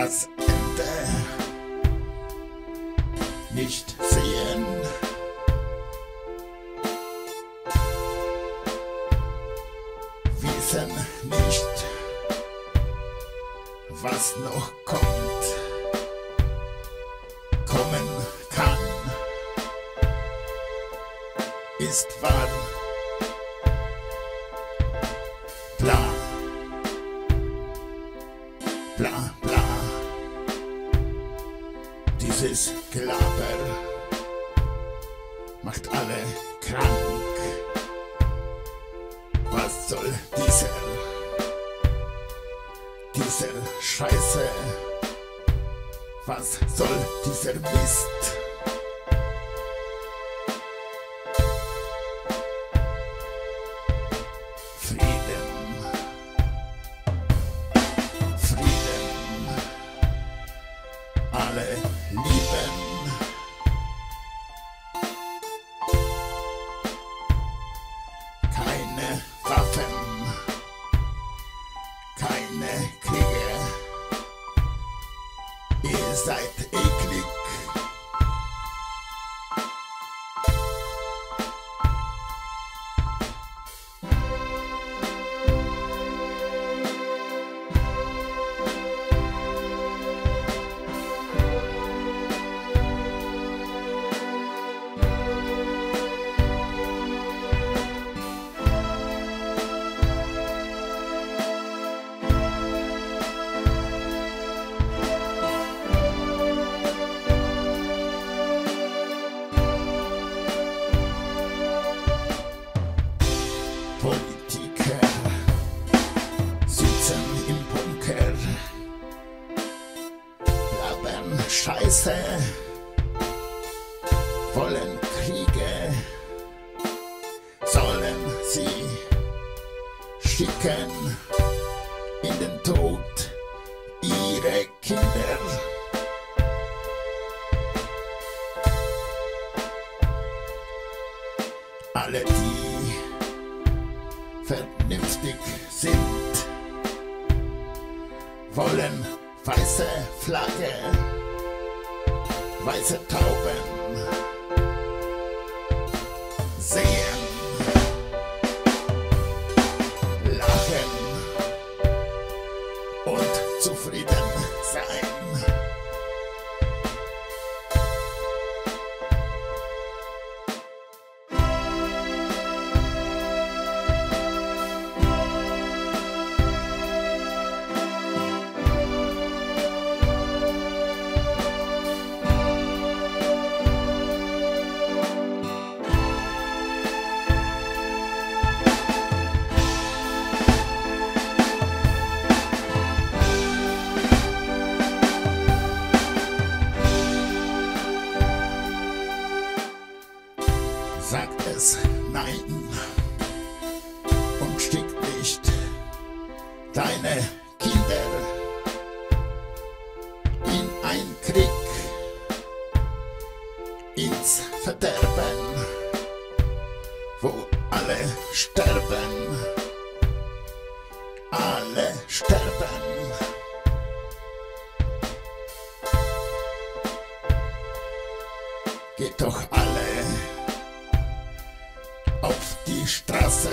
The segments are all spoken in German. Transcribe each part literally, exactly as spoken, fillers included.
das Ende nicht sehen. Wissen nicht, was noch kommt, kommen kann, ist wahr. Bla, bla, bla, dieses Gelaber macht alle krank. Was soll dieser, dieser Scheiße? Was soll dieser Mist? Frieden, Frieden, alle lieben. Keine Waffen, keine Kriege, ihr seid eklig. Politiker sitzen im Bunker, labern Scheiße, wollen Kriege, sollen sie schicken in den Tod ihre Kinder. Alle, die vernünftig sind, wollen weiße Flagge, weiße Tauben sehen, lachen und zufrieden sein. Sagt es nein und schickt nicht deine Kinder in ein Krieg, ins Verderben, wo alle sterben, alle sterben. Geht doch alle auf die Straße,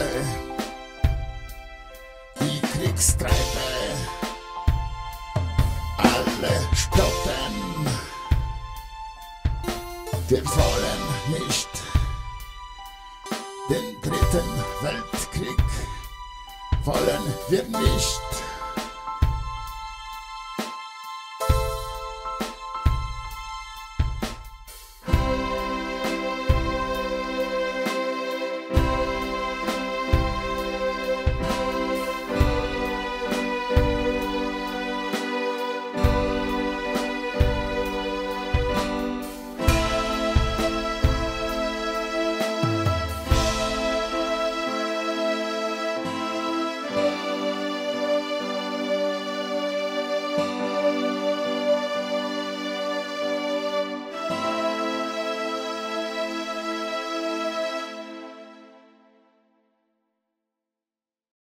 die Kriegstreiber, alle stoppen. Wir wollen nicht den dritten Weltkrieg, wollen wir nicht.